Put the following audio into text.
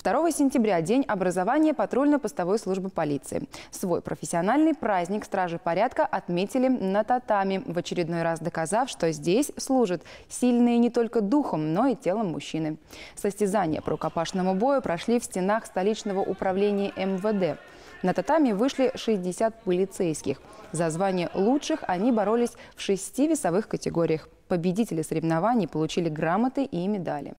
2 сентября – День образования патрульно-постовой службы полиции. Свой профессиональный праздник стражи порядка отметили на татами, в очередной раз доказав, что здесь служат сильные не только духом, но и телом мужчины. Состязания по рукопашному бою прошли в стенах столичного управления МВД. На татами вышли 60 полицейских. За звание лучших они боролись в 6 весовых категориях. Победители соревнований получили грамоты и медали.